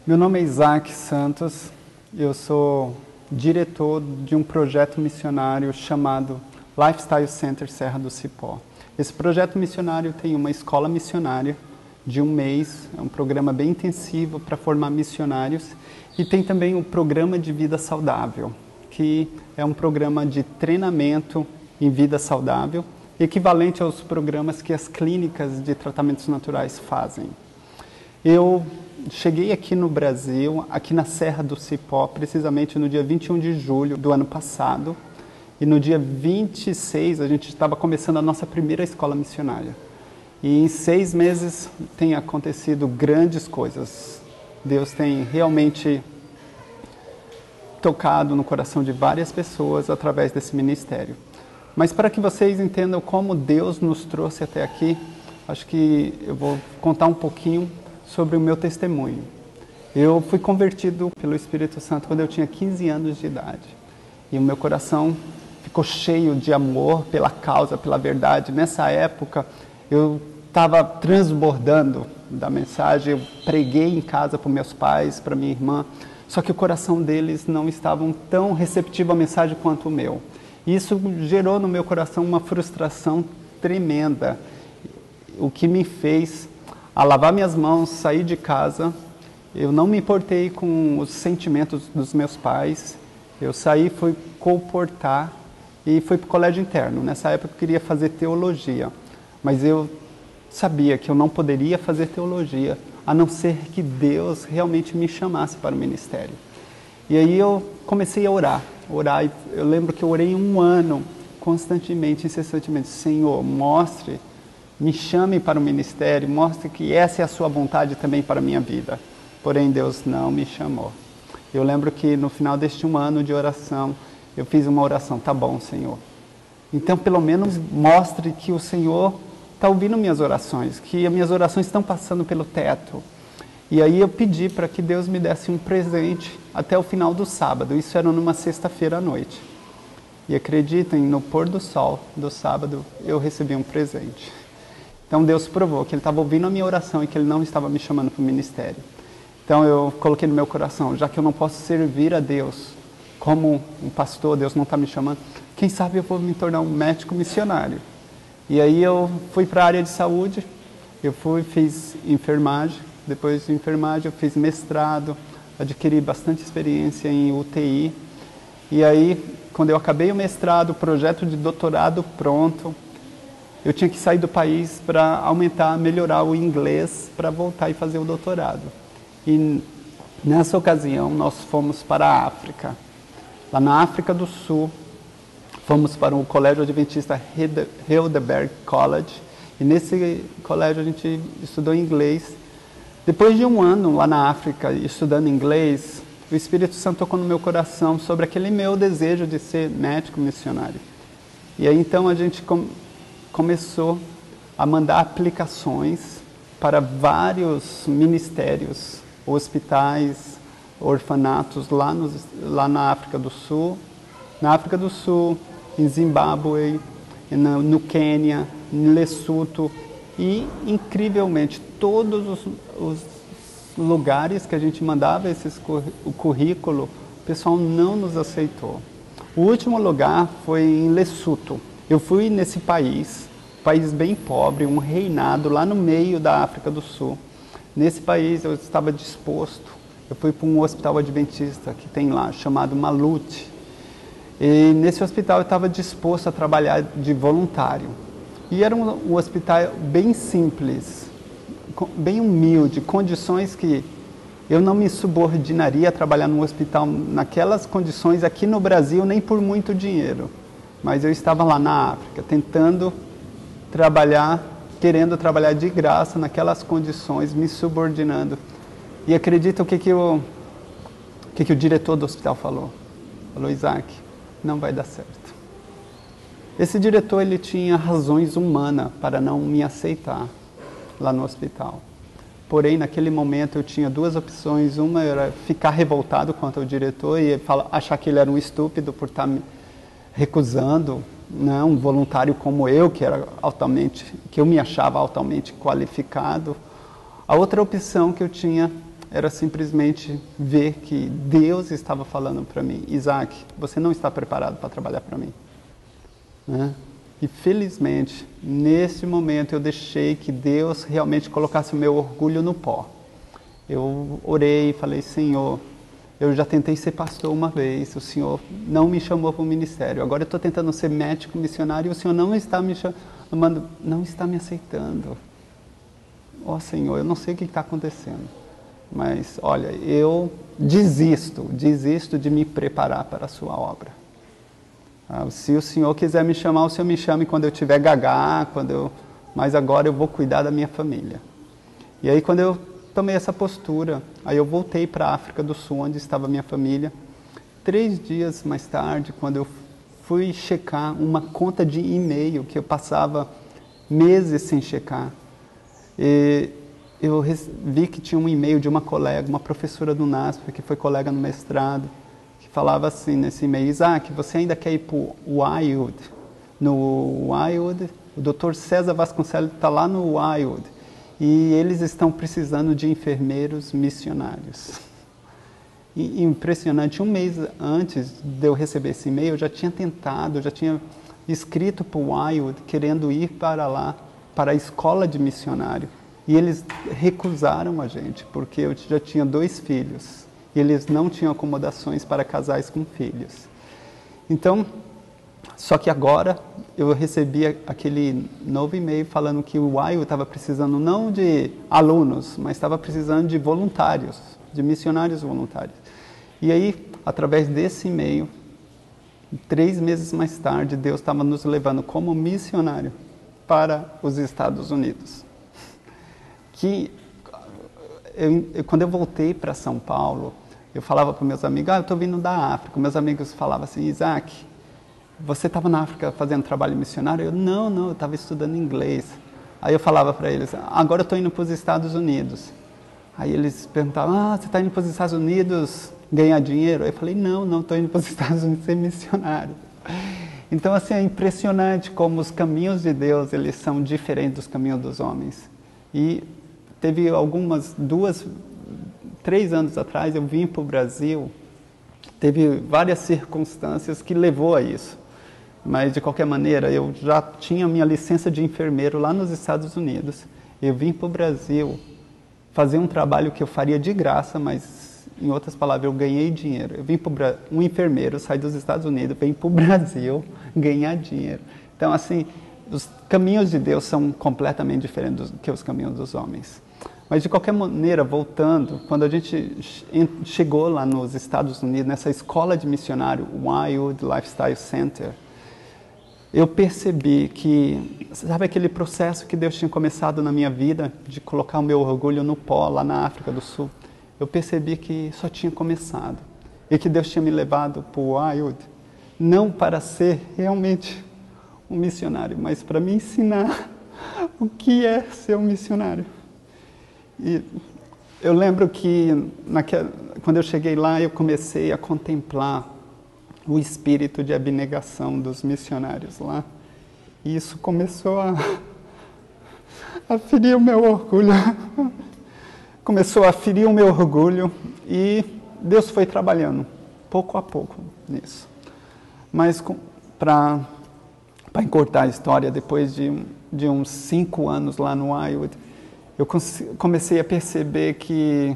Meu nome é Isaac Santos, eu sou diretor de um projeto missionário chamado Lifestyle Center Serra do Cipó. Esse projeto missionário tem uma escola missionária de um mês, é um programa bem intensivo para formar missionários, e tem também o programa de vida saudável, que é um programa de treinamento em vida saudável, equivalente aos programas que as clínicas de tratamentos naturais fazem. Eu cheguei aqui no Brasil, aqui na Serra do Cipó, precisamente no dia 21 de julho do ano passado. E no dia 26 a gente estava começando a nossa primeira escola missionária. E em 6 meses tem acontecido grandes coisas. Deus tem realmente tocado no coração de várias pessoas através desse ministério. Mas para que vocês entendam como Deus nos trouxe até aqui, acho que eu vou contar um pouquinho sobre o meu testemunho. Eu fui convertido pelo Espírito Santo quando eu tinha 15 anos de idade. E o meu coração ficou cheio de amor pela causa, pela verdade. Nessa época, eu estava transbordando da mensagem. Eu preguei em casa para meus pais, para minha irmã. Só que o coração deles não estava tão receptivo à mensagem quanto o meu. E isso gerou no meu coração uma frustração tremenda. O que me fez a lavar minhas mãos, sair de casa. Eu não me importei com os sentimentos dos meus pais. Eu saí, fui comportar e fui para o colégio interno. Nessa época eu queria fazer teologia, mas eu sabia que eu não poderia fazer teologia, a não ser que Deus realmente me chamasse para o ministério. E aí eu comecei a orar. Eu lembro que eu orei 1 ano, constantemente, incessantemente. Senhor, me chame para o ministério, mostre que essa é a sua vontade também para a minha vida. Porém, Deus não me chamou. Eu lembro que no final deste 1 ano de oração, eu fiz uma oração: tá bom, Senhor. Então, pelo menos, mostre que o Senhor está ouvindo minhas orações, que as minhas orações estão passando pelo teto. E aí eu pedi para que Deus me desse um presente até o final do sábado. Isso era numa sexta-feira à noite. E acreditem, no pôr do sol do sábado, eu recebi um presente. Então Deus provou que Ele estava ouvindo a minha oração e que Ele não estava me chamando para o ministério. Então eu coloquei no meu coração: já que eu não posso servir a Deus como um pastor, Deus não está me chamando, quem sabe eu vou me tornar um médico missionário. E aí eu fui para a área de saúde, fiz enfermagem, depois de enfermagem eu fiz mestrado, adquiri bastante experiência em UTI. E aí, quando eu acabei o mestrado, o projeto de doutorado pronto, eu tinha que sair do país para melhorar o inglês, para voltar e fazer o doutorado. E nessa ocasião nós fomos para a África. Lá na África do Sul, fomos para o Colégio Adventista Heidelberg College. E nesse colégio a gente estudou inglês. Depois de 1 ano lá na África estudando inglês, o Espírito Santo tocou no meu coração sobre aquele meu desejo de ser médico missionário. E aí então a gente começou a mandar aplicações para vários ministérios, hospitais, orfanatos lá na África do Sul, em Zimbábue, no Quênia, em Lesotho, e incrivelmente todos os lugares que a gente mandava o currículo, o pessoal não nos aceitou. O último lugar foi em Lesotho. Eu fui nesse país bem pobre, um reinado lá no meio da África do Sul. Nesse país eu estava disposto, eu fui para um hospital adventista que tem lá, chamado Malute. E nesse hospital eu estava disposto a trabalhar de voluntário. E era um hospital bem simples, bem humilde, condições que eu não me subordinaria a trabalhar num hospital naquelas condições aqui no Brasil, nem por muito dinheiro. Mas eu estava lá na África, tentando trabalhar, querendo trabalhar de graça naquelas condições, me subordinando. E acredita o que o diretor do hospital falou? Falou: Isaac, não vai dar certo. Esse diretor, ele tinha razões humanas para não me aceitar lá no hospital. Porém, naquele momento eu tinha 2 opções. Uma era ficar revoltado contra o diretor e achar que ele era um estúpido por estar me recusando, né, um voluntário como eu, que eu me achava altamente qualificado. A outra opção que eu tinha era simplesmente ver que Deus estava falando para mim: Isaac, você não está preparado para trabalhar para mim. Né? E felizmente, nesse momento, eu deixei que Deus realmente colocasse o meu orgulho no pó. Eu orei e falei: Senhor, eu já tentei ser pastor uma vez, o Senhor não me chamou para o ministério. Agora eu estou tentando ser médico missionário e o Senhor não está me chamando, não está me aceitando. Ó Senhor, eu não sei o que está acontecendo. Mas, olha, eu desisto de me preparar para a sua obra. Se o Senhor quiser me chamar, o Senhor me chame quando eu tiver gagá, mas agora eu vou cuidar da minha família. E aí quando eu tomei essa postura, aí eu voltei para a África do Sul, onde estava a minha família. 3 dias mais tarde, quando eu fui checar uma conta de e-mail, que eu passava meses sem checar, e eu vi que tinha um e-mail de uma colega, uma professora do NASP, que foi colega no mestrado, que falava assim nesse e-mail: Isaac, você ainda quer ir para o Wildwood? No Wildwood, o Dr. César Vasconcelos está lá no Wildwood, e eles estão precisando de enfermeiros missionários. E impressionante, um mês antes de eu receber esse e-mail, eu já tinha tentado, já tinha escrito para o Wildwood, querendo ir para lá, para a escola de missionário. E eles recusaram a gente, porque eu já tinha 2 filhos. E eles não tinham acomodações para casais com filhos. Então, só que agora eu recebi aquele novo e-mail falando que o Wildwood estava precisando não de alunos, mas estava precisando de voluntários, de missionários voluntários. E aí, através desse e-mail, 3 meses mais tarde, Deus estava nos levando como missionário para os Estados Unidos. Quando eu voltei para São Paulo, eu falava para meus amigos: eu estou vindo da África. Meus amigos falavam assim: Isaac, você estava na África fazendo trabalho missionário? Não, eu estava estudando inglês. Aí eu falava para eles: agora eu estou indo para os Estados Unidos. Aí eles perguntavam: você está indo para os Estados Unidos ganhar dinheiro? Aí eu falei: não, estou indo para os Estados Unidos ser missionário. Então, assim, é impressionante como os caminhos de Deus, eles são diferentes dos caminhos dos homens. E teve 3 anos atrás, eu vim para o Brasil, teve várias circunstâncias que levou a isso. Mas, de qualquer maneira, eu já tinha minha licença de enfermeiro lá nos Estados Unidos. Eu vim para o Brasil fazer um trabalho que eu faria de graça, mas, em outras palavras, eu ganhei dinheiro. Eu vim para um enfermeiro, sai dos Estados Unidos, vem para o Brasil ganhar dinheiro. Então, assim, os caminhos de Deus são completamente diferentes do que os caminhos dos homens. Mas, de qualquer maneira, voltando, quando a gente chegou lá nos Estados Unidos, nessa escola de missionário, Wildwood Lifestyle Center, eu percebi que, sabe aquele processo que Deus tinha começado na minha vida, de colocar o meu orgulho no pó, lá na África do Sul? Eu percebi que só tinha começado. E que Deus tinha me levado para o Wildwood, não para ser realmente um missionário, mas para me ensinar o que é ser um missionário. E eu lembro que, quando eu cheguei lá, eu comecei a contemplar o espírito de abnegação dos missionários lá. E isso começou a ferir o meu orgulho. Começou a ferir o meu orgulho e Deus foi trabalhando, pouco a pouco, nisso. Mas, para encurtar a história, depois de uns 5 anos lá no Wildwood, eu comecei a perceber que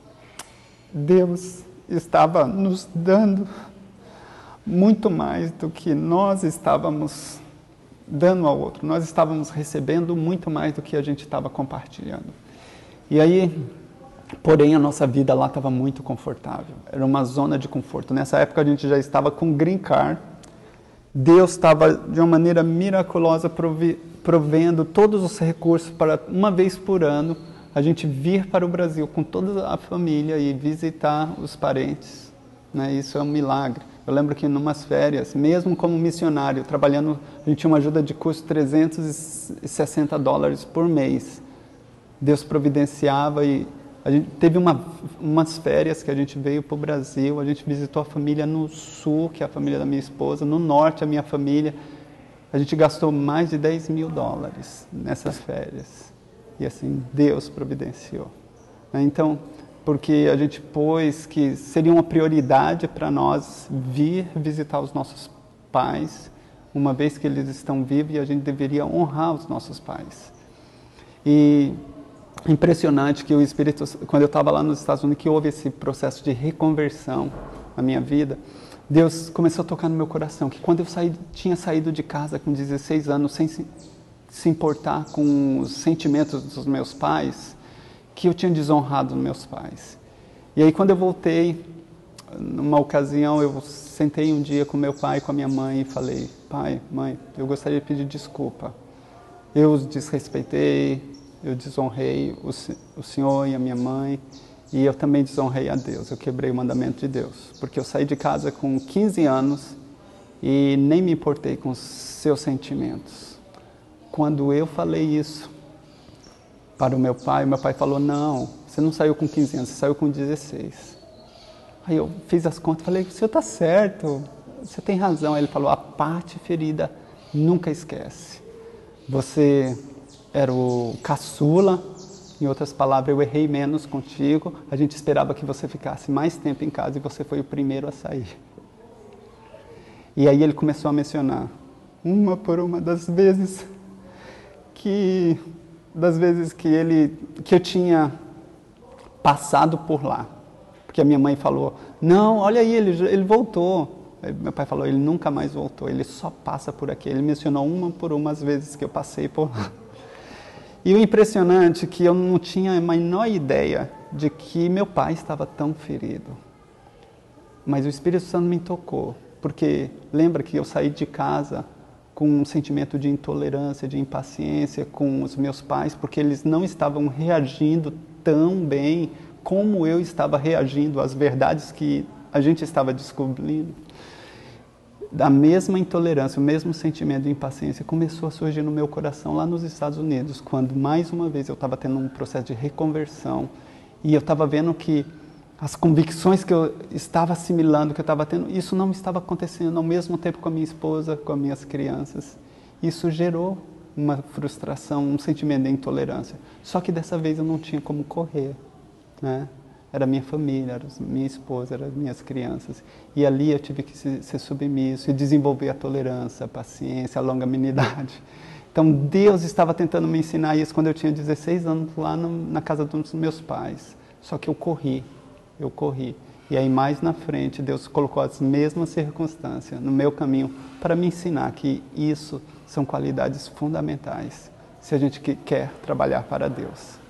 Deus estava nos dando muito mais do que nós estávamos dando ao outro. Nós estávamos recebendo muito mais do que a gente estava compartilhando. E aí, porém, a nossa vida lá estava muito confortável. Era uma zona de conforto. Nessa época a gente já estava com green card. Deus estava, de uma maneira miraculosa, provendo todos os recursos para, uma vez por ano, a gente vir para o Brasil com toda a família e visitar os parentes. Né? Isso é um milagre. Eu lembro que, numas férias, mesmo como missionário, trabalhando, a gente tinha uma ajuda de custo de $360 por mês. Deus providenciava e a gente teve umas férias que a gente veio para o Brasil, a gente visitou a família no sul, que é a família da minha esposa, no norte a minha família. A gente gastou mais de $10 mil nessas férias. E assim, Deus providenciou. Então, porque a gente pôs que seria uma prioridade para nós vir visitar os nossos pais, uma vez que eles estão vivos, e a gente deveria honrar os nossos pais. E impressionante que o Espírito, quando eu estava lá nos Estados Unidos, que houve esse processo de reconversão na minha vida, Deus começou a tocar no meu coração, que quando eu tinha saído de casa com 16 anos, sem se importar com os sentimentos dos meus pais, que eu tinha desonrado meus pais. E aí quando eu voltei, numa ocasião, eu sentei um dia com meu pai e com a minha mãe e falei: pai, mãe, eu gostaria de pedir desculpa. Eu os desrespeitei, eu desonrei o senhor e a minha mãe, e eu também desonrei a Deus, eu quebrei o mandamento de Deus, porque eu saí de casa com 15 anos e nem me importei com os seus sentimentos. Quando eu falei isso para o meu pai falou: não, você não saiu com 15 anos, você saiu com 16. Aí eu fiz as contas e falei: o senhor está certo, você tem razão. Aí ele falou: a parte ferida nunca esquece. Você era o caçula, em outras palavras, eu errei menos contigo, a gente esperava que você ficasse mais tempo em casa e você foi o primeiro a sair. E aí ele começou a mencionar, uma por uma das vezes que eu tinha passado por lá. Porque a minha mãe falou: não, olha aí, ele voltou. Aí meu pai falou: ele nunca mais voltou, ele só passa por aqui. Ele mencionou uma por uma as vezes que eu passei por lá. E o impressionante é que eu não tinha a menor ideia de que meu pai estava tão ferido. Mas o Espírito Santo me tocou, porque lembra que eu saí de casa com um sentimento de intolerância, de impaciência com os meus pais, porque eles não estavam reagindo tão bem como eu estava reagindo às verdades que a gente estava descobrindo. Da mesma intolerância, o mesmo sentimento de impaciência começou a surgir no meu coração lá nos Estados Unidos, quando mais uma vez eu estava tendo um processo de reconversão e eu estava vendo que as convicções que eu estava assimilando, que eu estava tendo, isso não estava acontecendo ao mesmo tempo com a minha esposa, com as minhas crianças. Isso gerou uma frustração, um sentimento de intolerância. Só que dessa vez eu não tinha como correr, né? Era minha família, era minha esposa, eram minhas crianças. E ali eu tive que ser submisso e desenvolver a tolerância, a paciência, a longanimidade. Então Deus estava tentando me ensinar isso quando eu tinha 16 anos lá na casa dos meus pais. Só que eu corri. E aí mais na frente Deus colocou as mesmas circunstâncias no meu caminho para me ensinar que isso são qualidades fundamentais se a gente quer trabalhar para Deus.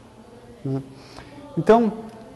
Então,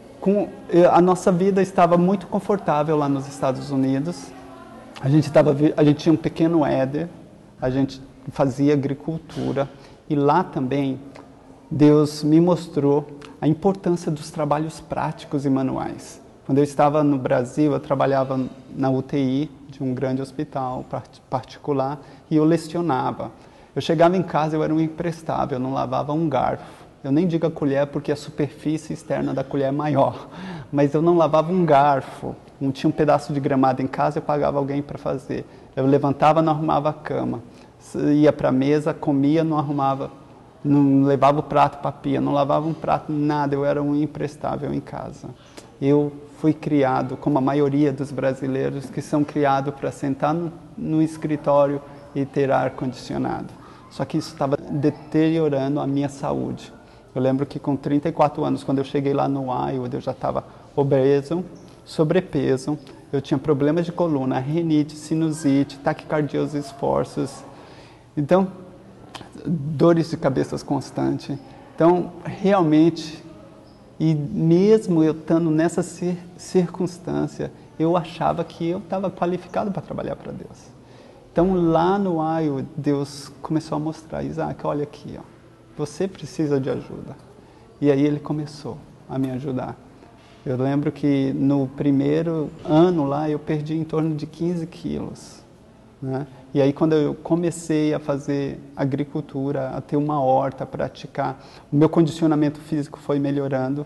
a nossa vida estava muito confortável lá nos Estados Unidos. A gente tinha um pequeno éder, a gente fazia agricultura e lá também Deus me mostrou a importância dos trabalhos práticos e manuais. Quando eu estava no Brasil, eu trabalhava na UTI de um grande hospital particular e eu lecionava. Eu chegava em casa, eu era um imprestável, eu não lavava um garfo. Eu nem digo a colher porque a superfície externa da colher é maior, mas eu não lavava um garfo. Não tinha um pedaço de gramado em casa, eu pagava alguém para fazer. Eu levantava, não arrumava a cama. Ia para a mesa, comia, não arrumava, não levava o prato para a pia, não lavava um prato, nada. Eu era um imprestável em casa. Eu fui criado, como a maioria dos brasileiros, que são criados para sentar no escritório e ter ar-condicionado. Só que isso estava deteriorando a minha saúde. Eu lembro que com 34 anos, quando eu cheguei lá no Iowa, eu já estava obeso, sobrepeso, eu tinha problemas de coluna, rinite, sinusite, taquicardia aos esforços, então, dores de cabeça constantes. Então, realmente, e mesmo eu estando nessa circunstância, eu achava que eu estava qualificado para trabalhar para Deus. Então, lá no Iowa, Deus começou a mostrar: Isaac, olha aqui, ó. Você precisa de ajuda. E aí ele começou a me ajudar. Eu lembro que no primeiro ano lá eu perdi em torno de 15 quilos. Né? E aí quando eu comecei a fazer agricultura, a ter uma horta, a praticar, o meu condicionamento físico foi melhorando.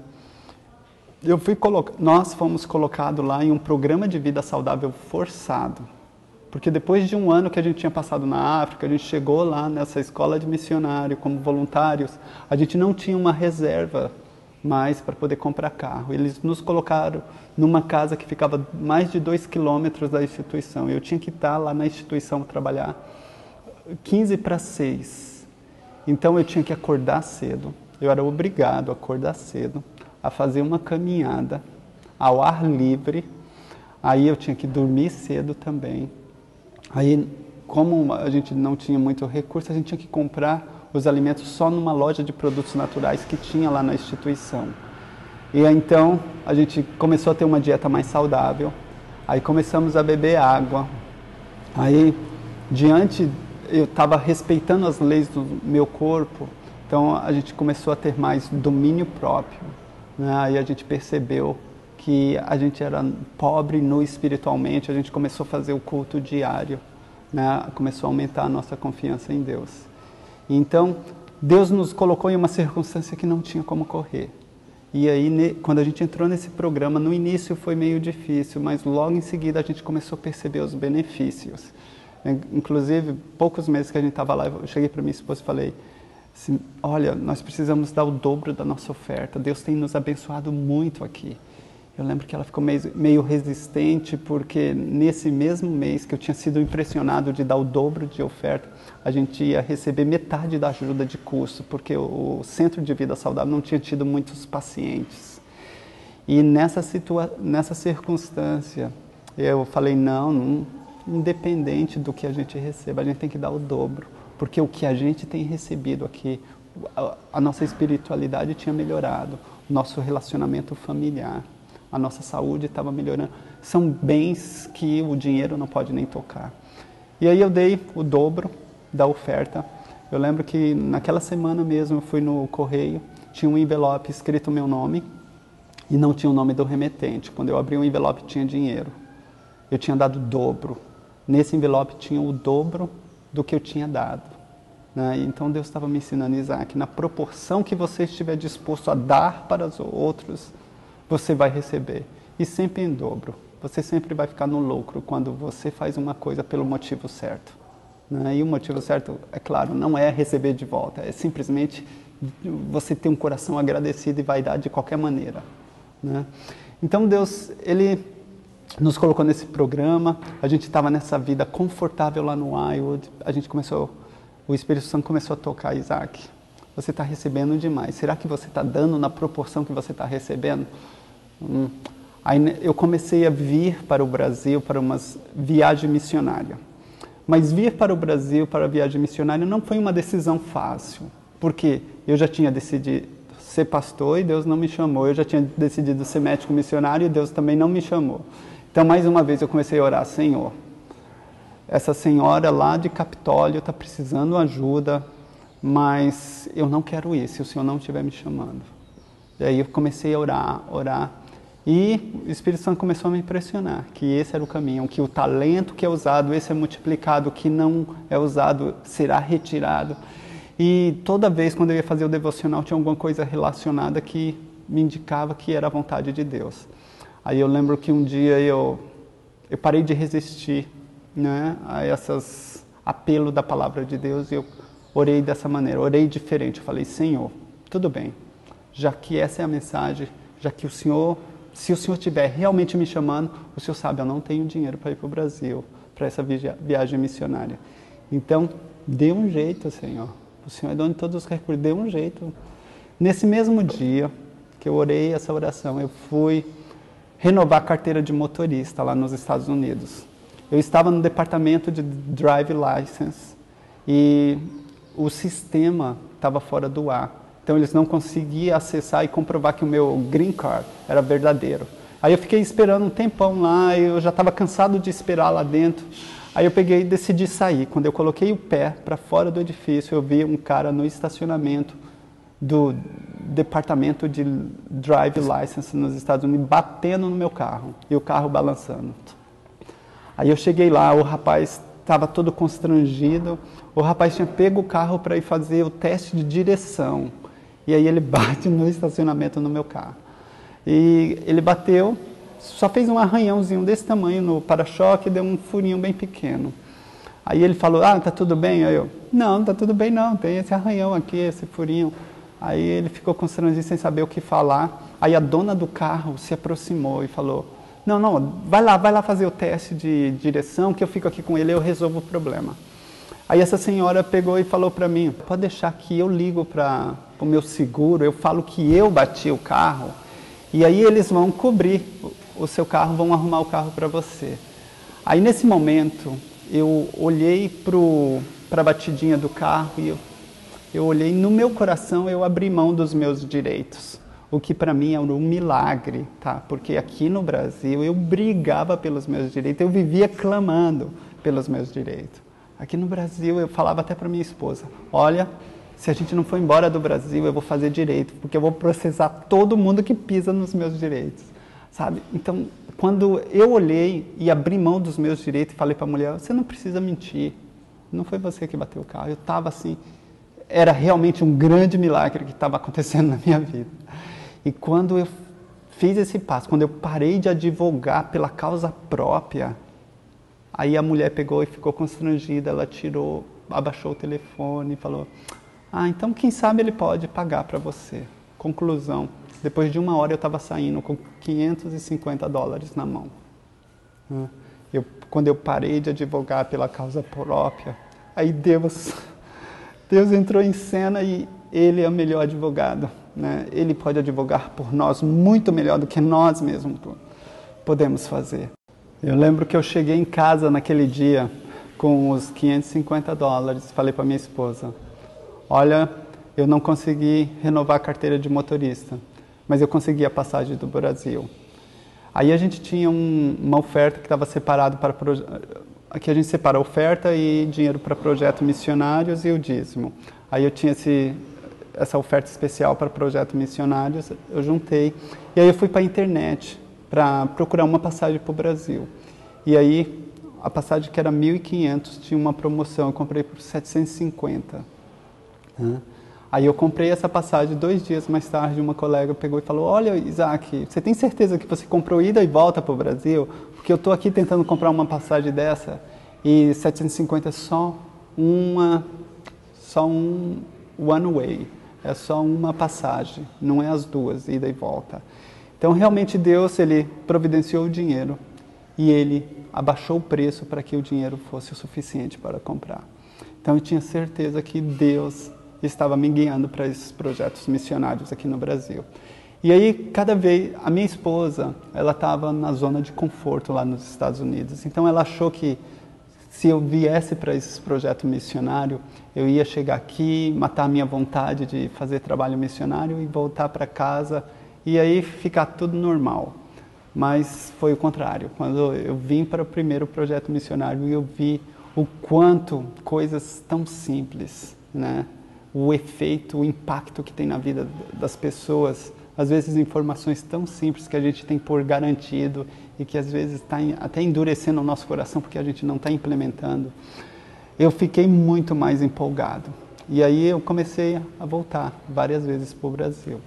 Nós fomos colocados lá em um programa de vida saudável forçado. Porque depois de um ano que a gente tinha passado na África, a gente chegou lá nessa escola de missionário como voluntários, a gente não tinha uma reserva mais para poder comprar carro. Eles nos colocaram numa casa que ficava mais de 2 quilômetros da instituição. Eu tinha que estar lá na instituição trabalhar 5:45. Então eu tinha que acordar cedo. Eu era obrigado a acordar cedo, a fazer uma caminhada ao ar livre. Aí eu tinha que dormir cedo também. Aí, como a gente não tinha muito recurso, a gente tinha que comprar os alimentos só numa loja de produtos naturais que tinha lá na instituição. E então a gente começou a ter uma dieta mais saudável. Aí começamos a beber água. Aí, eu estava respeitando as leis do meu corpo, então a gente começou a ter mais domínio próprio, né? Aí a gente percebeu que a gente era pobre espiritualmente, a gente começou a fazer o culto diário, né? Começou a aumentar a nossa confiança em Deus. Então, Deus nos colocou em uma circunstância que não tinha como correr. E aí, quando a gente entrou nesse programa, no início foi meio difícil, mas logo em seguida a gente começou a perceber os benefícios. Inclusive, poucos meses que a gente estava lá, eu cheguei para minha esposa e falei assim, olha, nós precisamos dar o dobro da nossa oferta, Deus tem nos abençoado muito aqui. Eu lembro que ela ficou meio resistente, porque nesse mesmo mês que eu tinha sido impressionado de dar o dobro de oferta, a gente ia receber metade da ajuda de custo, porque o Centro de Vida Saudável não tinha tido muitos pacientes. E nessa circunstância, eu falei, não, independente do que a gente receba, a gente tem que dar o dobro, porque o que a gente tem recebido aqui, a nossa espiritualidade tinha melhorado, o nosso relacionamento familiar, a nossa saúde estava melhorando. São bens que o dinheiro não pode nem tocar. E aí eu dei o dobro da oferta. Eu lembro que naquela semana mesmo eu fui no correio, tinha um envelope escrito o meu nome e não tinha o nome do remetente. Quando eu abri o envelope tinha dinheiro. Eu tinha dado o dobro. Nesse envelope tinha o dobro do que eu tinha dado, né? Então Deus estava me ensinando, Isaac, na proporção que você estiver disposto a dar para os outros, você vai receber. E sempre em dobro. Você sempre vai ficar no lucro quando você faz uma coisa pelo motivo certo, né? E o motivo certo, é claro, não é receber de volta. É simplesmente você ter um coração agradecido e vai dar de qualquer maneira, né? Então Deus, Ele nos colocou nesse programa, a gente estava nessa vida confortável lá no Iwood, o Espírito Santo começou a tocar, Isaac, você está recebendo demais, será que você está dando na proporção que você está recebendo? Aí eu comecei a vir para o Brasil para uma viagem missionária, mas vir para o Brasil para a viagem missionária não foi uma decisão fácil, porque eu já tinha decidido ser pastor e Deus não me chamou, eu já tinha decidido ser médico missionário e Deus também não me chamou. Então, mais uma vez, eu comecei a orar, Senhor, essa senhora lá de Capitólio está precisando ajuda, mas eu não quero isso, se o Senhor não estiver me chamando. E aí eu comecei a orar, e o Espírito Santo começou a me impressionar, que esse era o caminho, que o talento que é usado, esse é multiplicado, o que não é usado será retirado. E toda vez, quando eu ia fazer o devocional, tinha alguma coisa relacionada que me indicava que era a vontade de Deus. Aí eu lembro que um dia eu parei de resistir, né, a esses apelos da palavra de Deus, e eu orei dessa maneira, orei diferente. Eu falei, Senhor, tudo bem, já que essa é a mensagem, já que se o Senhor estiver realmente me chamando, o Senhor sabe, eu não tenho dinheiro para ir para o Brasil, para essa viagem missionária. Então, dê um jeito, Senhor. O Senhor é dono de todos os recursos, dê um jeito. Nesse mesmo dia que eu orei essa oração, eu fui renovar a carteira de motorista lá nos Estados Unidos. Eu estava no departamento de Drive License e o sistema estava fora do ar. Então eles não conseguiam acessar e comprovar que o meu green card era verdadeiro. Aí eu fiquei esperando um tempão lá, eu já estava cansado de esperar lá dentro. Aí eu peguei e decidi sair. Quando eu coloquei o pé para fora do edifício, eu vi um cara no estacionamento do departamento de Drive License nos Estados Unidos batendo no meu carro e o carro balançando. Aí eu cheguei lá, o rapaz estava todo constrangido, o rapaz tinha pego o carro para ir fazer o teste de direção e aí ele bate no estacionamento no meu carro. E ele bateu, só fez um arranhãozinho desse tamanho no para-choque e deu um furinho bem pequeno. Aí ele falou, tá tudo bem? Aí eu, não tá tudo bem não, tem esse arranhão aqui, esse furinho. Aí ele ficou constrangido sem saber o que falar. Aí a dona do carro se aproximou e falou, não, vai lá fazer o teste de direção, que eu fico aqui com ele e eu resolvo o problema. Aí essa senhora pegou e falou para mim, pode deixar que eu ligo para o meu seguro, eu falo que eu bati o carro, e aí eles vão cobrir o seu carro, vão arrumar o carro para você. Aí nesse momento, eu olhei para a batidinha do carro e eu olhei no meu coração, eu abri mão dos meus direitos. O que para mim é um milagre, tá? Porque aqui no Brasil eu brigava pelos meus direitos, eu vivia clamando pelos meus direitos. Aqui no Brasil eu falava até para minha esposa, olha, se a gente não for embora do Brasil eu vou fazer direito, porque eu vou processar todo mundo que pisa nos meus direitos, sabe? Então, quando eu olhei e abri mão dos meus direitos e falei para a mulher, você não precisa mentir, não foi você que bateu o carro, eu estava assim, era realmente um grande milagre que estava acontecendo na minha vida. E quando eu fiz esse passo, quando eu parei de advogar pela causa própria, aí a mulher pegou e ficou constrangida, ela abaixou o telefone e falou, então quem sabe ele pode pagar para você. Conclusão, depois de 1 hora eu estava saindo com $550 na mão. Quando eu parei de advogar pela causa própria, aí Deus entrou em cena e Ele é o melhor advogado, né? Ele pode advogar por nós muito melhor do que nós mesmos podemos fazer. Eu lembro que eu cheguei em casa naquele dia com os $550, falei para minha esposa, olha, eu não consegui renovar a carteira de motorista, mas eu consegui a passagem do Brasil. Aí a gente tinha uma oferta que estava separada para aqui a gente separa a oferta e dinheiro para projeto missionários e o dízimo. Aí eu tinha essa oferta especial para projeto missionários, eu juntei. E aí eu fui para a internet para procurar uma passagem para o Brasil. E aí a passagem que era 1.500 tinha uma promoção, eu comprei por 750. Aí eu comprei essa passagem 2 dias mais tarde, uma colega pegou e falou, olha Isaac, você tem certeza que você comprou ida e volta para o Brasil? Porque eu estou aqui tentando comprar uma passagem dessa e 750 é só um one way, é só uma passagem, não é as duas, ida e volta. Então realmente Deus, Ele providenciou o dinheiro e Ele abaixou o preço para que o dinheiro fosse o suficiente para comprar. Então eu tinha certeza que Deus estava me guiando para esses projetos missionários aqui no Brasil. E aí, cada vez, a minha esposa, ela estava na zona de conforto lá nos Estados Unidos. Então ela achou que se eu viesse para esse projeto missionário, eu ia chegar aqui, matar a minha vontade de fazer trabalho missionário e voltar para casa e aí ficar tudo normal. Mas foi o contrário. Quando eu vim para o primeiro projeto missionário, eu vi o quanto coisas tão simples, né? O efeito, o impacto que tem na vida das pessoas, às vezes informações tão simples que a gente tem por garantido e que às vezes está até endurecendo o nosso coração porque a gente não está implementando. Eu fiquei muito mais empolgado. E aí eu comecei a voltar várias vezes para o Brasil.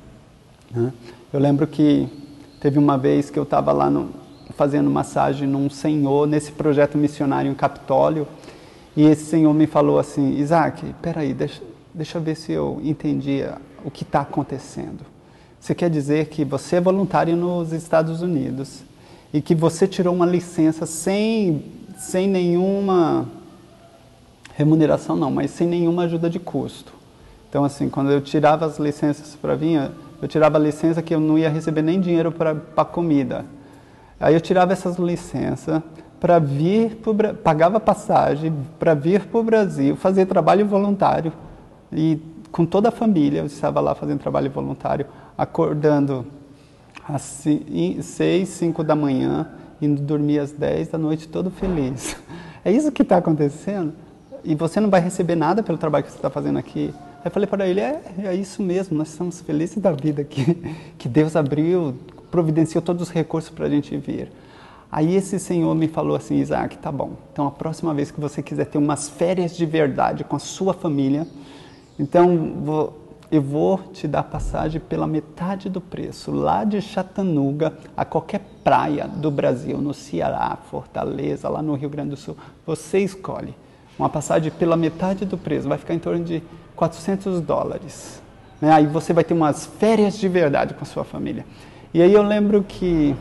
Eu lembro que teve uma vez que eu estava lá fazendo massagem num senhor, nesse projeto missionário em Capitólio, e esse senhor me falou assim, Isaac, peraí, deixa eu ver se eu entendi o que está acontecendo. Você quer dizer que você é voluntário nos Estados Unidos e que você tirou uma licença sem nenhuma remuneração, não, mas sem nenhuma ajuda de custo. Então, assim, quando eu tirava as licenças para vir, eu tirava a licença que eu não ia receber nem dinheiro para comida. Aí eu tirava essas licenças para vir, pagava passagem para vir para o Brasil, fazer trabalho voluntário. E com toda a família, eu estava lá fazendo trabalho voluntário, acordando às 6, 5 da manhã, indo dormir às 10 da noite, todo feliz. É isso que está acontecendo? E você não vai receber nada pelo trabalho que você está fazendo aqui? Aí eu falei para ele, é isso mesmo, nós estamos felizes da vida aqui, que Deus abriu, providenciou todos os recursos para a gente vir. Aí esse senhor me falou assim, Isaac, tá bom, então a próxima vez que você quiser ter umas férias de verdade com a sua família, então eu vou te dar passagem pela metade do preço, lá de Chattanooga a qualquer praia do Brasil, no Ceará, Fortaleza, lá no Rio Grande do Sul, você escolhe. Uma passagem pela metade do preço, vai ficar em torno de $400. né? Aí você vai ter umas férias de verdade com a sua família. E aí eu lembro que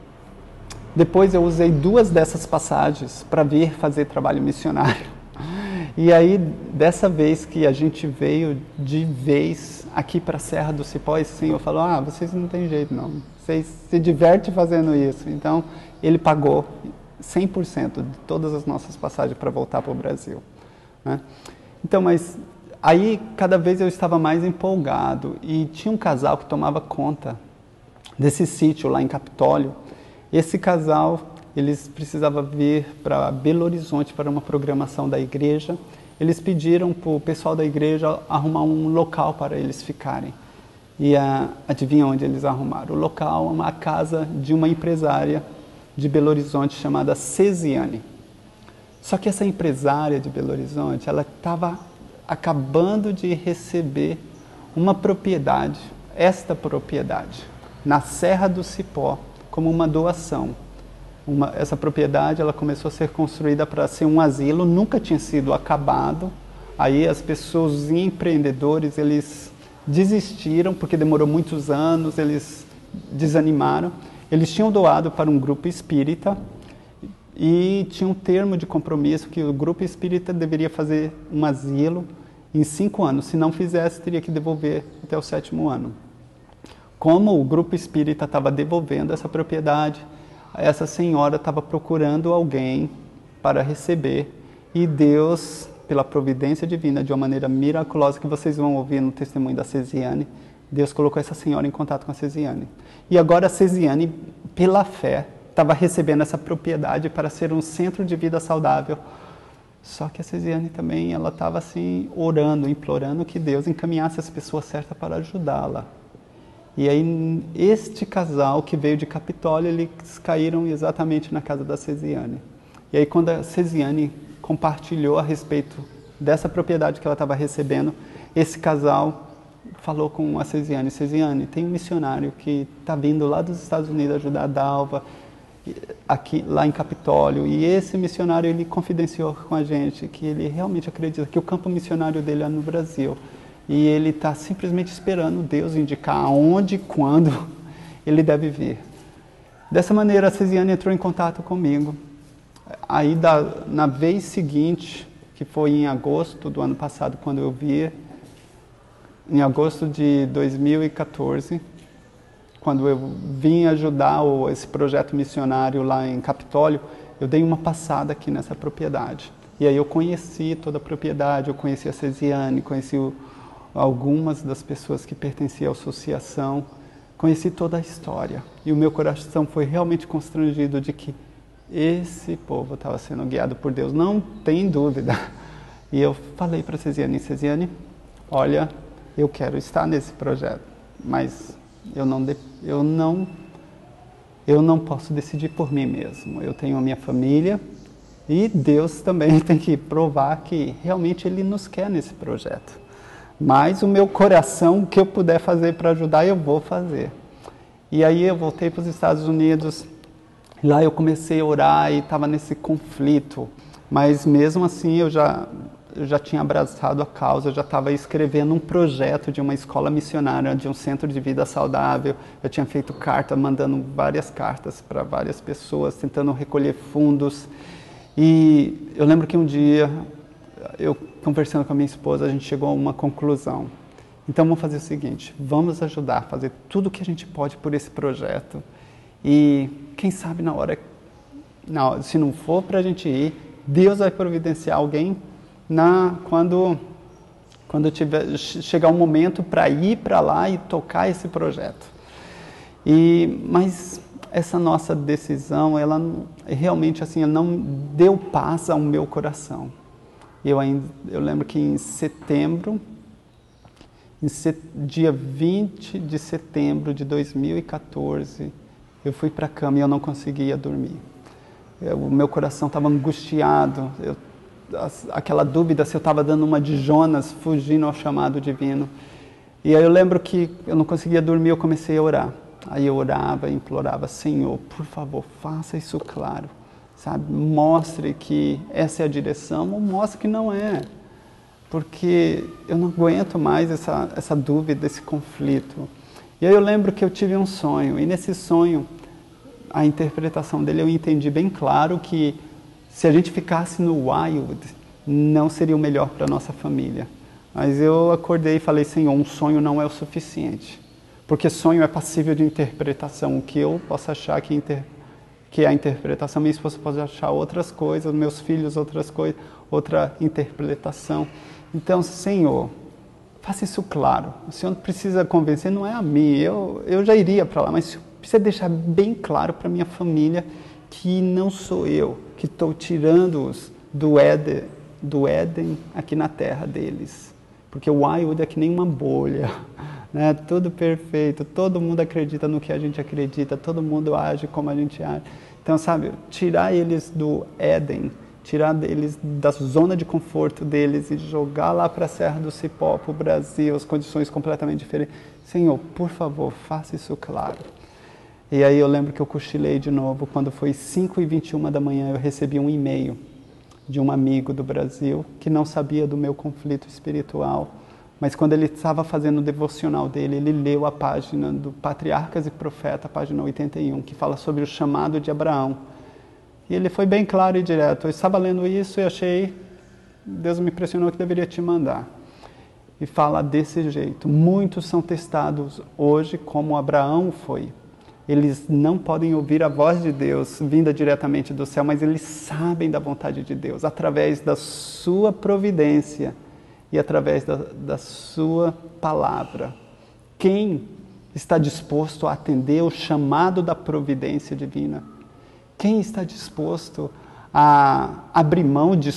depois eu usei 2 dessas passagens para vir fazer trabalho missionário. E aí, dessa vez que a gente veio de vez aqui para a Serra do Cipó, esse senhor falou, vocês não tem jeito não, vocês se divertem fazendo isso. Então, ele pagou 100% de todas as nossas passagens para voltar para o Brasil, né? Então, mas aí cada vez eu estava mais empolgado e tinha um casal que tomava conta desse sítio lá em Capitólio. Esse casal, eles precisavam vir para Belo Horizonte para uma programação da igreja. Eles pediram para o pessoal da igreja arrumar um local para eles ficarem. E adivinha onde eles arrumaram? O local é uma casa de uma empresária de Belo Horizonte chamada Cesiane. Só que essa empresária de Belo Horizonte, ela estava acabando de receber uma propriedade, esta propriedade, na Serra do Cipó, como uma doação. Essa propriedade ela começou a ser construída para ser um asilo, nunca tinha sido acabado. Aí as pessoas, os empreendedores, eles desistiram porque demorou muitos anos, eles desanimaram. Eles tinham doado para um grupo espírita e tinha um termo de compromisso que o grupo espírita deveria fazer um asilo em 5 anos. Se não fizesse, teria que devolver até o 7º ano. Como o grupo espírita estava devolvendo essa propriedade, essa senhora estava procurando alguém para receber. E Deus, pela providência divina, de uma maneira miraculosa, que vocês vão ouvir no testemunho da Cesiane, Deus colocou essa senhora em contato com a Cesiane. E agora a Cesiane, pela fé, estava recebendo essa propriedade para ser um centro de vida saudável. Só que a Cesiane também, ela estava assim, orando, implorando que Deus encaminhasse as pessoas certas para ajudá-la. E aí, este casal que veio de Capitólio, eles caíram exatamente na casa da Cesiane. E aí, quando a Cesiane compartilhou a respeito dessa propriedade que ela estava recebendo, esse casal falou com a Cesiane, Cesiane, tem um missionário que está vindo lá dos Estados Unidos ajudar a Dalva, aqui, lá em Capitólio, e esse missionário, ele confidenciou com a gente que ele realmente acredita que o campo missionário dele é no Brasil. E ele está simplesmente esperando Deus indicar aonde e quando ele deve vir. Dessa maneira, a Cesiane entrou em contato comigo. Aí, na vez seguinte, que foi em agosto do ano passado, quando eu vi, em agosto de 2014, quando eu vim ajudar esse projeto missionário lá em Capitólio, eu dei uma passada aqui nessa propriedade. E aí eu conheci toda a propriedade, eu conheci a Cesiane, conheci algumas das pessoas que pertenciam à associação, conheci toda a história. E o meu coração foi realmente constrangido de que esse povo estava sendo guiado por Deus, não tem dúvida. E eu falei para a Cesiane, Cesiane, olha, eu quero estar nesse projeto, mas eu não posso decidir por mim mesmo. Eu tenho a minha família e Deus também tem que provar que realmente Ele nos quer nesse projeto. Mas o meu coração, o que eu puder fazer para ajudar, eu vou fazer. E aí eu voltei para os Estados Unidos, lá eu comecei a orar e estava nesse conflito. Mas mesmo assim eu já tinha abraçado a causa, eu já estava escrevendo um projeto de uma escola missionária, de um centro de vida saudável. Eu tinha feito carta, mandando várias cartas para várias pessoas, tentando recolher fundos. E eu lembro que um dia, eu conversando com a minha esposa, a gente chegou a uma conclusão. Então vamos fazer o seguinte, vamos ajudar a fazer tudo o que a gente pode por esse projeto. E quem sabe na hora, se não for para a gente ir, Deus vai providenciar alguém quando chegar um momento para ir para lá e tocar esse projeto. Mas essa nossa decisão, ela realmente assim, ela não deu paz ao meu coração. Eu lembro que em setembro, dia 20 de setembro de 2014, eu fui para a cama e eu não conseguia dormir. O meu coração estava angustiado, aquela dúvida se eu estava dando uma de Jonas, fugindo ao chamado divino. E aí eu lembro que eu não conseguia dormir, eu comecei a orar. Aí eu orava e implorava, Senhor, por favor, faça isso claro. Sabe? Mostre que essa é a direção ou mostre que não é. porque eu não aguento mais essa dúvida, esse conflito. E aí eu lembro que eu tive um sonho, e nesse sonho, a interpretação dele eu entendi bem claro que se a gente ficasse no Wild, não seria o melhor para a nossa família. Mas eu acordei e falei, Senhor, um sonho não é o suficiente. Porque sonho é passível de interpretação. O que eu posso achar que é a interpretação, minha esposa pode achar outras coisas, meus filhos outras coisas, outra interpretação. Então, Senhor, faça isso claro. O Senhor precisa convencer, não é a mim, eu já iria para lá, mas precisa deixar bem claro para minha família que não sou eu que estou tirando-os do Éden aqui na terra deles. Porque o Wild é que nem uma bolha, né? Tudo perfeito, todo mundo acredita no que a gente acredita, todo mundo age como a gente age. Então, sabe, tirar eles do Éden, tirar eles da zona de conforto deles e jogar lá para a Serra do Cipó, para o Brasil, as condições completamente diferentes. Senhor, por favor, faça isso claro. E aí eu lembro que eu cochilei de novo, quando foi 5h21 da manhã, eu recebi um e-mail de um amigo do Brasil que não sabia do meu conflito espiritual, mas quando ele estava fazendo o devocional dele, ele leu a página do Patriarcas e Profeta, página 81, que fala sobre o chamado de Abraão. E ele foi bem claro e direto. Eu estava lendo isso e achei, Deus me pressionou que deveria te mandar. E fala desse jeito. Muitos são testados hoje como Abraão foi. Eles não podem ouvir a voz de Deus vinda diretamente do céu, mas eles sabem da vontade de Deus, através da sua providência e através da sua palavra. Quem está disposto a atender o chamado da providência divina? Quem está disposto a abrir mão de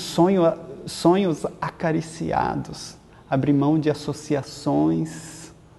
sonhos acariciados, abrir mão de associações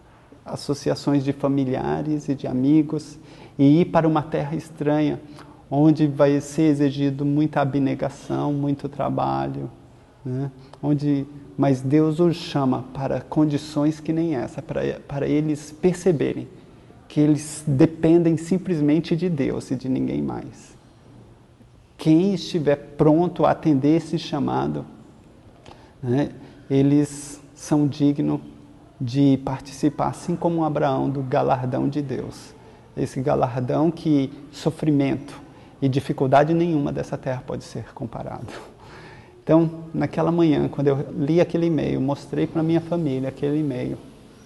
de familiares e de amigos, e ir para uma terra estranha, onde vai ser exigido muita abnegação, muito trabalho, né? Mas Deus os chama para condições que nem essa, para eles perceberem que eles dependem simplesmente de Deus e de ninguém mais. Quem estiver pronto a atender esse chamado, né, eles são dignos de participar, assim como Abraão, do galardão de Deus. Esse galardão que sofrimento e dificuldade nenhuma dessa terra pode ser comparado. Então, naquela manhã, quando eu li aquele e-mail, mostrei para minha família aquele e-mail,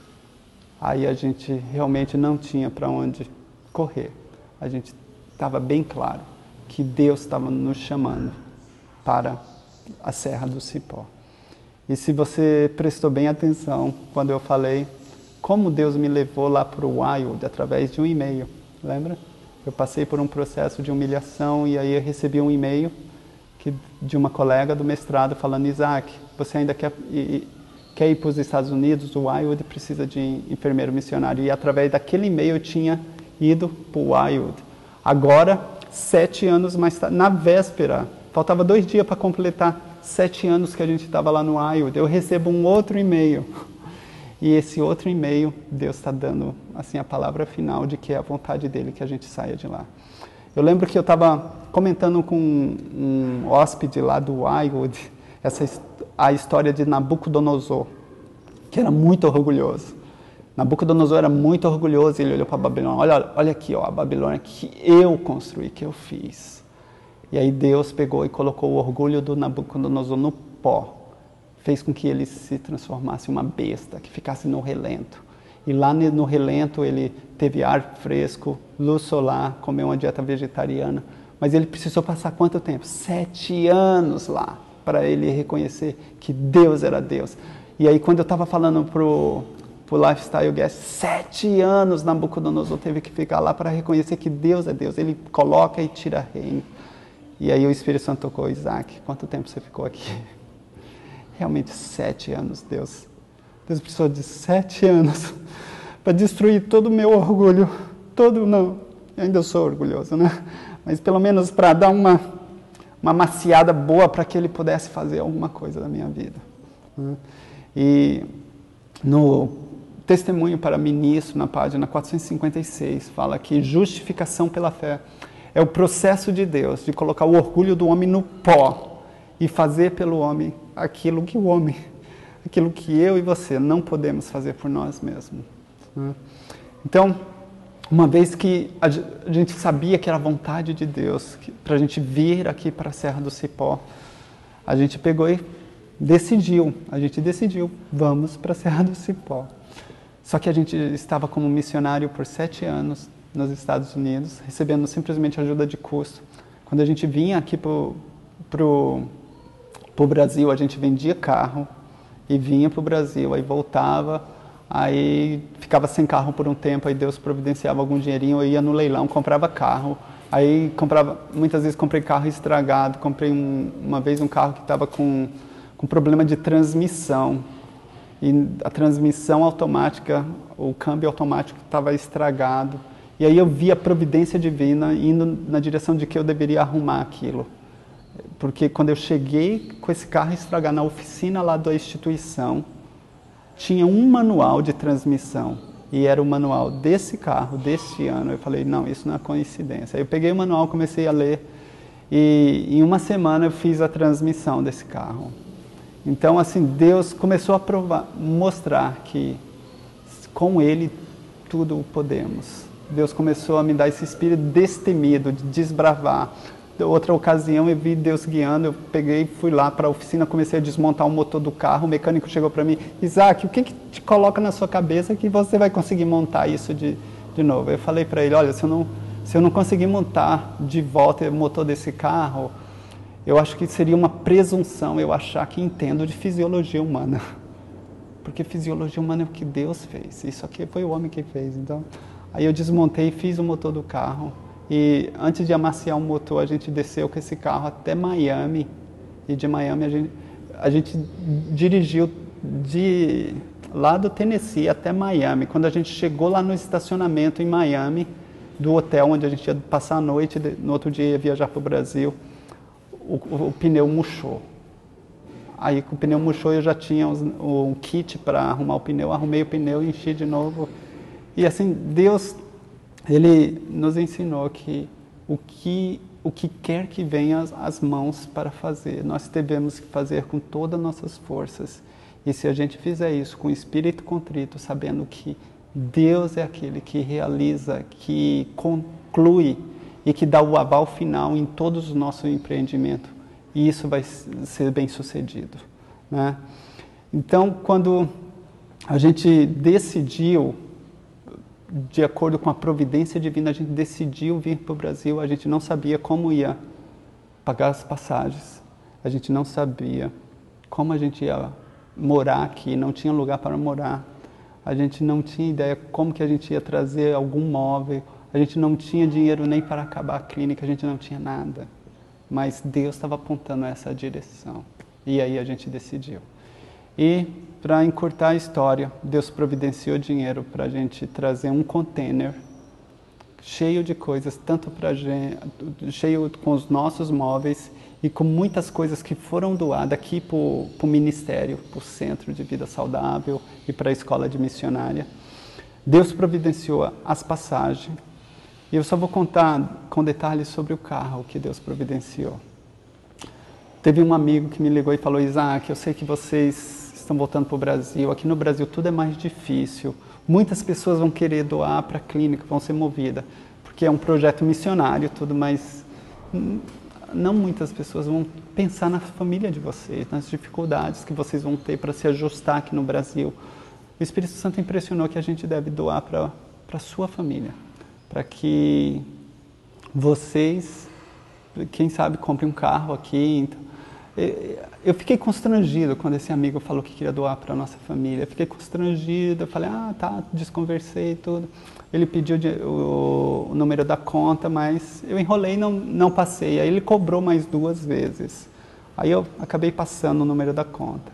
aí a gente realmente não tinha para onde correr. A gente estava bem claro que Deus estava nos chamando para a Serra do Cipó. E se você prestou bem atenção quando eu falei como Deus me levou lá para o Wild através de um e-mail, lembra? Eu passei por um processo de humilhação e aí eu recebi um e-mail de uma colega do mestrado falando: Isaac, você ainda quer ir para os Estados Unidos? O Wild precisa de enfermeiro missionário. E através daquele e-mail eu tinha ido para o Wild. Agora, 7 anos mais tarde, na véspera, faltava 2 dias para completar 7 anos que a gente estava lá no Wild, eu recebo um outro e-mail. E esse outro e-mail, Deus está dando assim, a palavra final de que é a vontade dele que a gente saia de lá. Eu lembro que eu estava comentando com um hóspede lá do Wild a história de Nabucodonosor, que era muito orgulhoso. Nabucodonosor era muito orgulhoso e ele olhou para a Babilônia. Olha aqui, ó, a Babilônia que eu construí, que eu fiz. E aí Deus pegou e colocou o orgulho do Nabucodonosor no pó. Fez com que ele se transformasse em uma besta, que ficasse no relento. E lá no relento ele teve ar fresco, luz solar, comeu uma dieta vegetariana. Mas ele precisou passar quanto tempo? 7 anos lá, para ele reconhecer que Deus era Deus. E aí quando eu estava falando pro Lifestyle Guest, 7 anos Nabucodonosor teve que ficar lá para reconhecer que Deus é Deus. Ele coloca e tira reino. E aí o Espírito Santo tocou: Isaac, quanto tempo você ficou aqui? Realmente 7 anos, Deus. Deus precisou de 7 anos para destruir todo o meu orgulho. Não, eu ainda sou orgulhoso, né? Mas pelo menos para dar uma maciada boa para que ele pudesse fazer alguma coisa da minha vida. E no Testemunho para Ministro, na página 456, fala que justificação pela fé é o processo de Deus de colocar o orgulho do homem no pó e fazer pelo homem aquilo que o homem aquilo que eu e você não podemos fazer por nós mesmos. Né? Então, uma vez que a gente sabia que era a vontade de Deus para a gente vir aqui para a Serra do Cipó, a gente pegou e decidiu, vamos para a Serra do Cipó. Só que a gente estava como missionário por 7 anos nos Estados Unidos, recebendo simplesmente ajuda de custo. Quando a gente vinha aqui para o Brasil, a gente vendia carro e vinha para o Brasil, aí voltava, aí ficava sem carro por um tempo, aí Deus providenciava algum dinheirinho, eu ia no leilão, comprava carro, aí muitas vezes comprei carro estragado, comprei uma vez um carro que estava com problema de transmissão, e a transmissão automática, o câmbio automático estava estragado, e aí eu vi a providência divina indo na direção de que eu deveria arrumar aquilo. Porque quando eu cheguei com esse carro estragado na oficina lá da instituição, tinha um manual de transmissão, e era o manual desse carro, deste ano. Eu falei, não, isso não é coincidência. Aí eu peguei o manual, comecei a ler, e em uma semana eu fiz a transmissão desse carro. Então, assim, Deus começou a mostrar que com Ele tudo podemos. Deus começou a me dar esse espírito destemido, de desbravar. Outra ocasião eu vi Deus guiando, eu peguei, fui lá para a oficina, comecei a desmontar o motor do carro, o mecânico chegou para mim, Isaac, o que te coloca na sua cabeça que você vai conseguir montar isso de novo? Eu falei para ele, olha, se eu não conseguir montar de volta o motor desse carro, eu acho que seria uma presunção eu achar que entendo de fisiologia humana. Porque fisiologia humana é o que Deus fez, isso aqui foi o homem que fez. Então, aí eu desmontei e fiz o motor do carro. E antes de amaciar o motor, a gente desceu com esse carro até Miami. E de Miami a gente dirigiu de lá do Tennessee até Miami. Quando a gente chegou lá no estacionamento em Miami, do hotel onde a gente ia passar a noite, no outro dia ia viajar para o Brasil, o pneu murchou. Aí com o pneu murchou eu já tinha um kit para arrumar o pneu, arrumei o pneu e enchi de novo. E assim, Deus... Ele nos ensinou que o que quer que venha às mãos para fazer, nós devemos fazer com todas as nossas forças. E se a gente fizer isso com espírito contrito, sabendo que Deus é aquele que realiza, que conclui e que dá o aval final em todos os nossos empreendimentos, isso vai ser bem sucedido, né? Então, quando a gente decidiu, de acordo com a providência divina, a gente decidiu vir para o Brasil. A gente não sabia como ia pagar as passagens, a gente não sabia como a gente ia morar aqui, não tinha lugar para morar, a gente não tinha ideia como que a gente ia trazer algum móvel, a gente não tinha dinheiro nem para acabar a clínica, a gente não tinha nada, mas Deus estava apontando essa direção, e aí a gente decidiu. E para encurtar a história, Deus providenciou dinheiro para a gente trazer um container cheio de coisas, tanto para gente, cheio com os nossos móveis e com muitas coisas que foram doadas aqui para o ministério, para o Centro de Vida Saudável e para a Escola de Missionária. Deus providenciou as passagens. E eu só vou contar com detalhes sobre o carro que Deus providenciou. Teve um amigo que me ligou e falou, Isaac, eu sei que vocês estão voltando para o Brasil, aqui no Brasil tudo é mais difícil, muitas pessoas vão querer doar para a clínica, vão ser movidas, porque é um projeto missionário, tudo, mas não muitas pessoas vão pensar na família de vocês, nas dificuldades que vocês vão ter para se ajustar aqui no Brasil. O Espírito Santo impressionou que a gente deve doar para a sua família, para que vocês, quem sabe, comprem um carro aqui. Então, eu fiquei constrangido quando esse amigo falou que queria doar para a nossa família. Eu fiquei constrangido, eu falei, tá, desconversei e tudo. Ele pediu o número da conta, mas eu enrolei e não passei. Aí ele cobrou mais 2 vezes. Aí eu acabei passando o número da conta.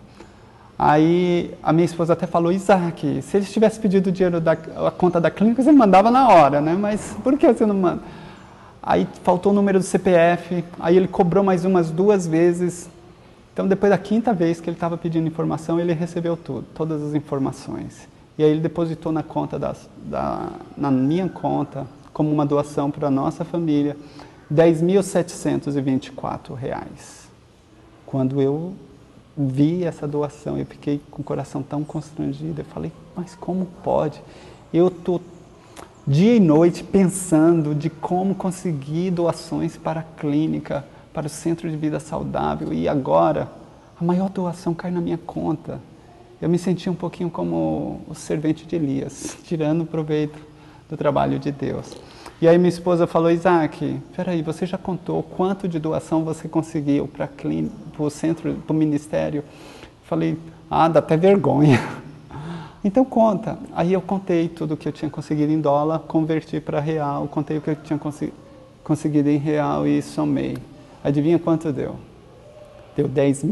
Aí a minha esposa até falou, Isaac, se ele tivesse pedido o dinheiro a conta da clínica, você mandava na hora, né? Mas por que você não manda? Aí faltou o número do CPF, aí ele cobrou mais umas 2 vezes. Então, depois da 5ª vez que ele estava pedindo informação, ele recebeu todas as informações. E aí ele depositou na conta na minha conta, como uma doação para a nossa família, R$ 10.724. Quando eu vi essa doação, eu fiquei com o coração tão constrangido. Eu falei, mas como pode? Eu estou dia e noite pensando de como conseguir doações para a clínica, para o Centro de Vida Saudável, e agora a maior doação cai na minha conta. Eu me senti um pouquinho como o servente de Elias, tirando proveito do trabalho de Deus. E aí minha esposa falou, Isaac, peraí, você já contou quanto de doação você conseguiu para o centro, para o ministério? Falei, dá até vergonha. Então conta. Aí eu contei tudo o que eu tinha conseguido em dólar, converti para real, contei o que eu tinha conseguido em real e somei. Adivinha quanto deu? Deu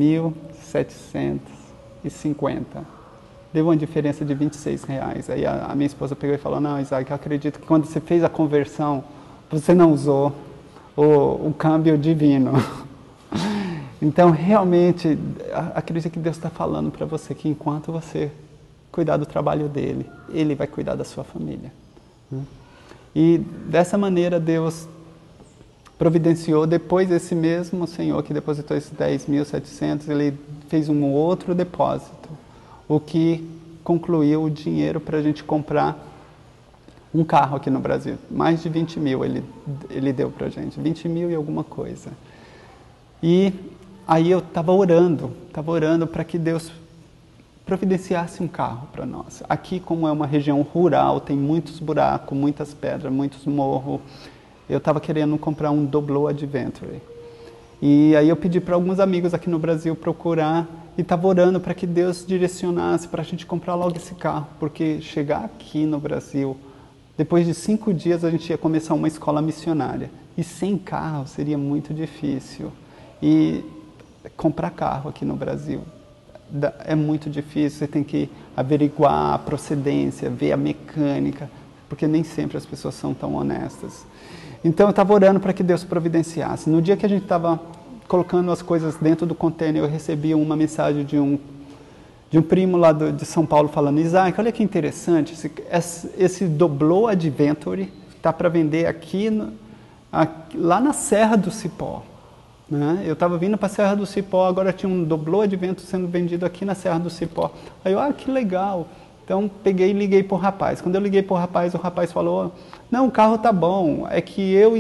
10.750. Deu uma diferença de R$26. Aí a minha esposa pegou e falou, não, Isaac, eu acredito que quando você fez a conversão, você não usou o câmbio divino. Então, realmente, acredito que Deus está falando para você que enquanto você cuidar do trabalho dele, ele vai cuidar da sua família. E dessa maneira, Deus providenciou, depois esse mesmo Senhor que depositou esses 10.700, ele fez um outro depósito, o que concluiu o dinheiro para a gente comprar um carro aqui no Brasil. Mais de 20 mil ele deu para a gente, 20 mil e alguma coisa. E aí eu estava orando para que Deus providenciasse um carro para nós. Aqui, como é uma região rural, tem muitos buracos, muitas pedras, muitos morros, eu estava querendo comprar um Doblo Adventure. E aí eu pedi para alguns amigos aqui no Brasil procurar e estava orando para que Deus direcionasse para a gente comprar logo esse carro, porque chegar aqui no Brasil, depois de 5 dias a gente ia começar uma escola missionária. E sem carro seria muito difícil. E comprar carro aqui no Brasil é muito difícil, você tem que averiguar a procedência, ver a mecânica, porque nem sempre as pessoas são tão honestas. Então eu estava orando para que Deus providenciasse. No dia que a gente estava colocando as coisas dentro do container, eu recebi uma mensagem de um primo lá de São Paulo falando, Isaac, olha que interessante, esse Doblo Adventure está para vender aqui, lá na Serra do Cipó. Eu estava vindo para a Serra do Cipó, agora tinha um Doblo Adventure sendo vendido aqui na Serra do Cipó. Aí eu, que legal. Então peguei e liguei para o rapaz. Quando eu liguei para o rapaz falou, não, o carro tá bom, é que eu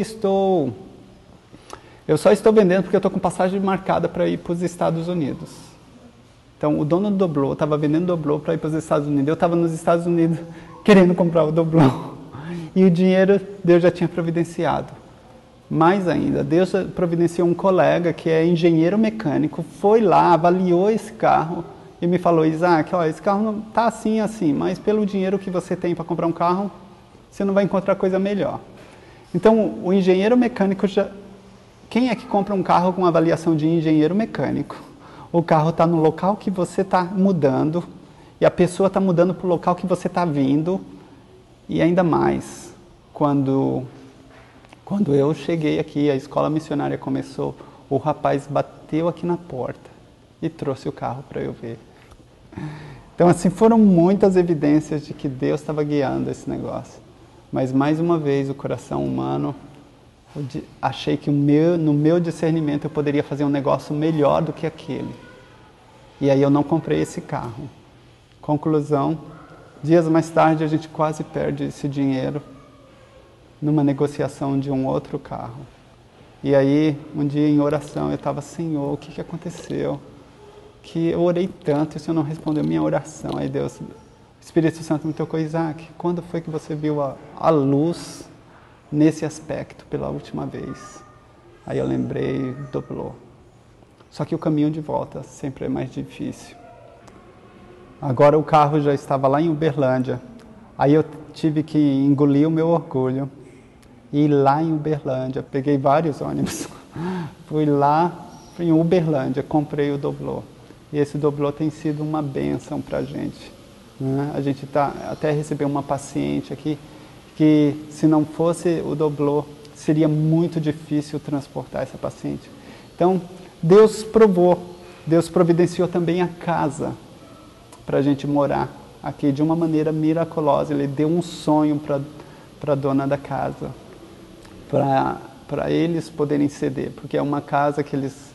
só estou vendendo porque eu estou com passagem marcada para ir para os Estados Unidos. Então o dono do Doblo estava vendendo Doblo para ir para os Estados Unidos. Eu estava nos Estados Unidos querendo comprar o Doblo. E o dinheiro Deus já tinha providenciado. Mais ainda, Deus providenciou um colega que é engenheiro mecânico, foi lá, avaliou esse carro e me falou, Isaac, esse carro não está assim, mas pelo dinheiro que você tem para comprar um carro, você não vai encontrar coisa melhor. Então, o engenheiro mecânico quem é que compra um carro com avaliação de engenheiro mecânico? O carro está no local que você está mudando e a pessoa está mudando para o local que você está vindo, e ainda mais, quando eu cheguei aqui, a escola missionária começou, o rapaz bateu aqui na porta e trouxe o carro para eu ver. Então, assim, foram muitas evidências de que Deus estava guiando esse negócio. Mas, mais uma vez, o coração humano, achei que no meu discernimento eu poderia fazer um negócio melhor do que aquele. E aí eu não comprei esse carro. Conclusão, dias mais tarde a gente quase perde esse dinheiro numa negociação de um outro carro. E aí, um dia em oração, eu estava, Senhor, o que aconteceu? Que eu orei tanto e o Senhor não respondeu minha oração. Aí Deus, o Espírito Santo me tocou, Isaac, quando foi que você viu a luz nesse aspecto pela última vez? Aí eu lembrei, Dobrou. Só que o caminho de volta sempre é mais difícil. Agora o carro já estava lá em Uberlândia. Aí eu tive que engolir o meu orgulho. E lá em Uberlândia, peguei vários ônibus, fui lá em Uberlândia, comprei o Doblo. E esse Doblo tem sido uma bênção para a gente. A gente até recebeu uma paciente aqui, que se não fosse o Doblo, seria muito difícil transportar essa paciente. Então, Deus providenciou também a casa para a gente morar aqui de uma maneira miraculosa. Ele deu um sonho para a dona da casa, para eles poderem ceder, porque é uma casa que eles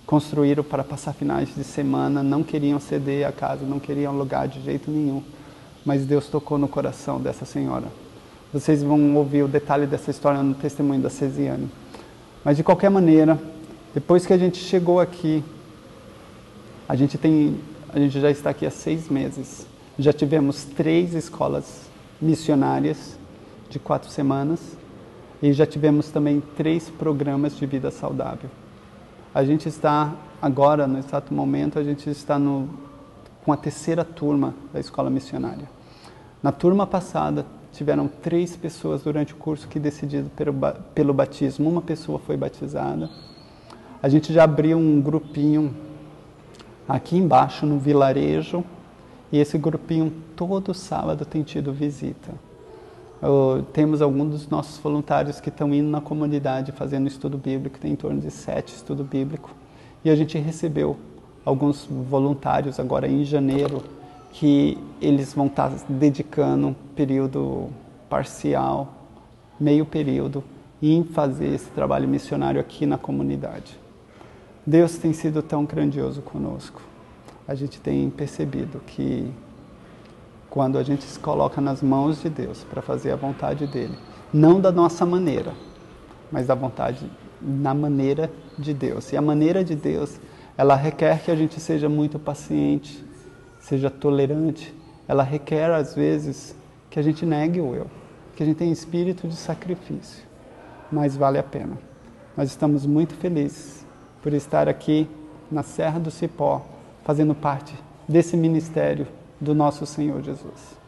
construíram para passar finais de semana, não queriam ceder a casa, não queriam alugar de jeito nenhum. Mas Deus tocou no coração dessa senhora. Vocês vão ouvir o detalhe dessa história no testemunho da Cesiane. Mas de qualquer maneira, depois que a gente chegou aqui, a gente já está aqui há 6 meses. Já tivemos 3 escolas missionárias de 4 semanas e já tivemos também 3 programas de vida saudável. A gente está agora, no exato momento, a gente está com a 3ª turma da escola missionária. Na turma passada, tiveram 3 pessoas durante o curso que decidiram pelo batismo. Uma pessoa foi batizada. A gente já abriu um grupinho aqui embaixo no vilarejo. E esse grupinho todo sábado tem tido visita. Temos alguns dos nossos voluntários que estão indo na comunidade fazendo estudo bíblico. Tem em torno de 7 estudo bíblico. E a gente recebeu alguns voluntários agora em janeiro, que eles vão estar dedicando um período parcial, meio período, em fazer esse trabalho missionário aqui na comunidade. Deus tem sido tão grandioso conosco. A gente tem percebido que quando a gente se coloca nas mãos de Deus para fazer a vontade dEle, não da nossa maneira, mas na maneira de Deus. E a maneira de Deus, ela requer que a gente seja muito paciente, seja tolerante. Ela requer, às vezes, que a gente negue o eu, que a gente tenha espírito de sacrifício. Mas vale a pena. Nós estamos muito felizes por estar aqui na Serra do Cipó, fazendo parte desse ministério do nosso Senhor Jesus.